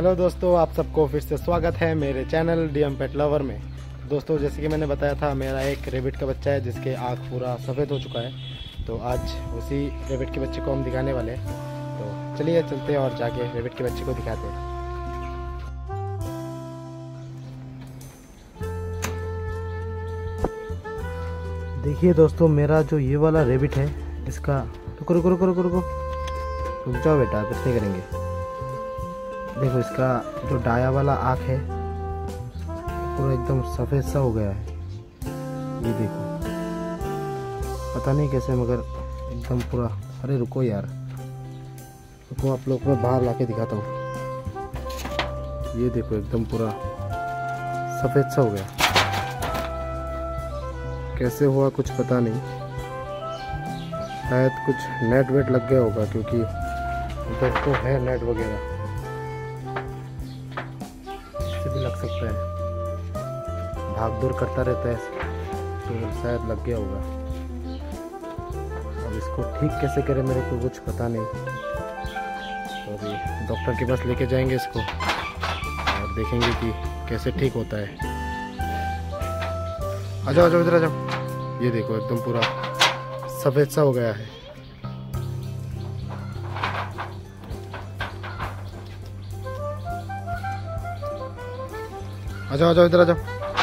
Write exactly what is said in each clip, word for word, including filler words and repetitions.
Hello दोस्तों, आप सबको फिर से स्वागत है मेरे चैनल डीएम पेट लवर में। दोस्तों, जैसे कि मैंने बताया था, मेरा एक रेबिट का बच्चा है जिसके आँख पूरा सफ़ेद हो चुका है। तो आज उसी रेबिट के बच्चे को हम दिखाने वाले हैं। तो चलिए चलते हैं और जाके रेबिट के बच्चे को दिखाते हैं। देखिए दोस्तों, मेरा जो ये वाला रेबिट है, इसका रुको रुको रुको रुको रुको रुक जाओ बेटा, कुछ नहीं करेंगे। देखो, इसका जो डाया वाला आँख है पूरा एकदम सफ़ेद सा हो गया है। ये देखो, पता नहीं कैसे, मगर एकदम पूरा। अरे रुको यार, रुको, आप लोग को बाहर लाके दिखाता हूँ। ये देखो, एकदम पूरा सफ़ेद सा हो गया। कैसे हुआ कुछ पता नहीं, शायद कुछ नेट वेट लग गया होगा, क्योंकि इधर तो है नेट वगैरह, इससे भी लग सकता है। भाग दौड़ करता रहता है तो शायद लग गया होगा। अब इसको ठीक कैसे करें मेरे को कुछ पता नहीं। तो अभी डॉक्टर के पास लेके जाएंगे इसको और देखेंगे कि कैसे ठीक होता है। आ जाओ आ जाओ, इधर आ जाओ। ये देखो, एकदम पूरा सफ़ेद सा हो गया है। आ जाओ आ जाओ, इधर आ जाओ।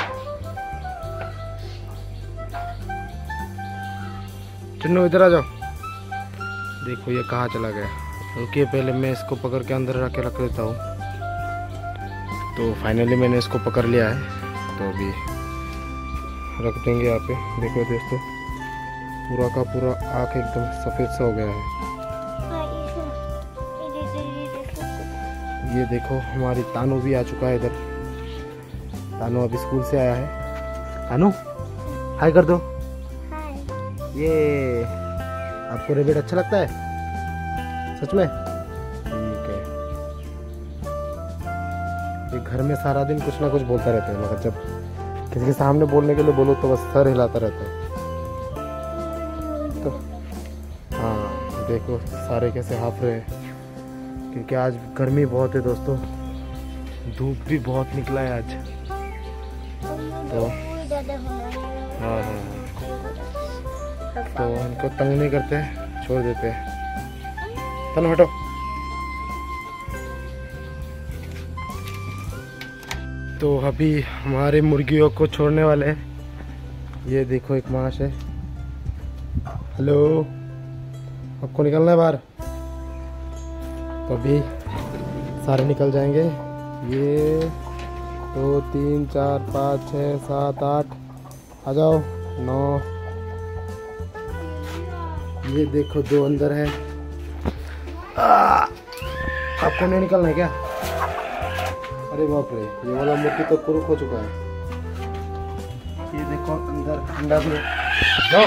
चुन्नू, इधर आ जाओ। देखो, ये कहाँ चला गया। रुकिए, पहले मैं इसको पकड़ के अंदर रख के रख देता हूँ। तो फाइनली मैंने इसको पकड़ लिया है, तो अभी रख देंगे यहाँ पे। देखो दोस्तों, पूरा का पूरा आँख एकदम सफ़ेद सा हो गया है। ये देखो, हमारी तानू भी आ चुका है इधर। तानू अभी स्कूल से आया है। तानू, हाय कर दो। ये आपको रेबिट अच्छा लगता है सच में? ठीक है। ये घर में सारा दिन कुछ ना कुछ बोलता रहता है, मगर जब किसी के सामने बोलने के लिए बोलो तो बस सर हिलाता रहता है। तो हाँ, देखो सारे कैसे हाँफ रहे हैं, क्योंकि आज गर्मी बहुत है दोस्तों। धूप भी बहुत निकला है आज। तो हाँ हाँ, तो उनको तंग नहीं करते, छोड़ देते हैं। चलो हटो। तो अभी हमारे मुर्गियों को छोड़ने वाले हैं। ये देखो, एक माश है। हेलो, आपको निकलना है बाहर? तो अभी सारे निकल जाएंगे। ये दो तीन चार पाँच छः सात आठ, आ जाओ। नौ, ये देखो दो अंदर है। आ, आपको नहीं निकलना है क्या? अरे बाप रे, ये वाला मुर्गी तो कुरुक हो चुका है। ये देखो, अंदर अंडा भी है। नो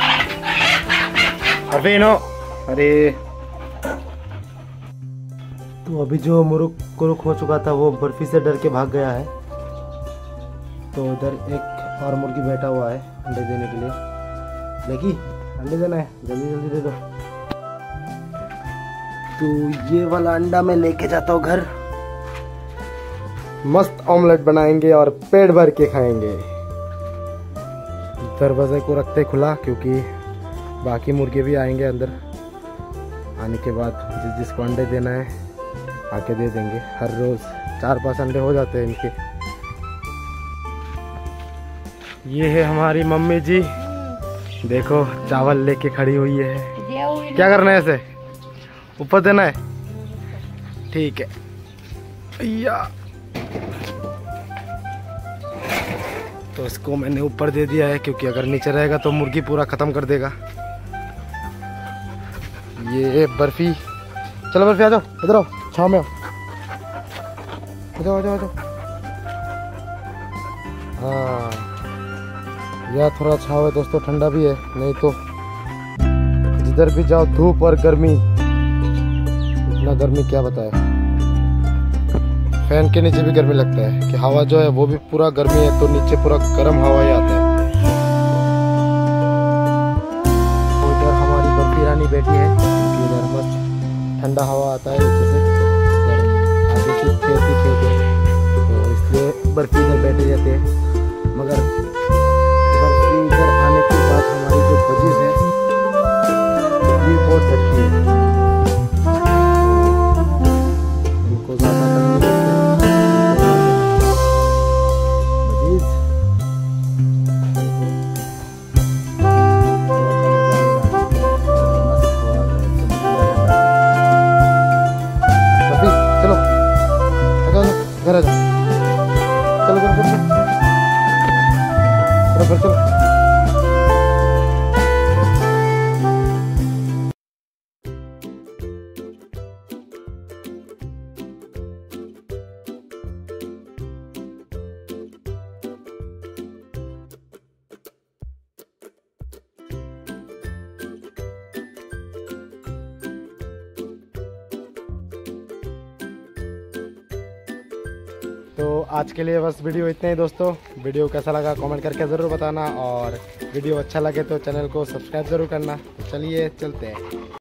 अभी नो, अरे तो अभी जो मुर्ग कुरुक हो चुका था वो बर्फी से डर के भाग गया है। तो उधर एक और मुर्गी बैठा हुआ है अंडे देने के लिए। लेकी, अंडे देना है, जल्दी जल्दी दे दो। तो ये वाला अंडा मैं लेके जाता हूँ घर। मस्त ऑमलेट बनाएंगे और पेट भर के खाएंगे। दरवाजे को रखते खुला, क्योंकि बाकी मुर्गे भी आएंगे अंदर। आने के बाद जिस जिसको अंडे देना है आके दे देंगे। हर रोज चार पांच अंडे हो जाते हैं इनके। ये है हमारी मम्मी जी, देखो चावल लेके खड़ी हुई है। क्या करना है इसे? ऊपर देना है? ठीक है। या तो इसको मैंने ऊपर दे दिया है, क्योंकि अगर नीचे रहेगा तो मुर्गी पूरा खत्म कर देगा। ये बर्फी, चलो बर्फी आ जाओ, इधर आओ, छाव में आओ। आ जाओ आ जाओ आ जाओ। हाँ, यह थोड़ा छाव है दोस्तों, ठंडा भी है। नहीं तो जिधर भी जाओ धूप और गर्मी, इतना गर्मी क्या बताए। फैन के नीचे भी गर्मी लगता है, कि हवा जो है वो भी पूरा गर्मी है, तो नीचे पूरा गर्म हवा ही आता है। तो इधर हमारी बर्फी रानी बैठी है, इधर मस्त ठंडा हवा आता है नीचे से। आगे खेत ही खेत है, तो इसलिए बर्फी इधर बैठे जाते हैं। मगर बर्फी इधर आने के बाद हमारी जो बजीज है ये बहुत डरती है, इनको ज़्यादा नहीं रखते बजीज। चलो घर आ जाओ, चलो चलो चलो चलो चलो चलो। तो आज के लिए बस वीडियो इतना ही दोस्तों। वीडियो कैसा लगा कमेंट करके ज़रूर बताना, और वीडियो अच्छा लगे तो चैनल को सब्सक्राइब ज़रूर करना। तो चलिए चलते हैं।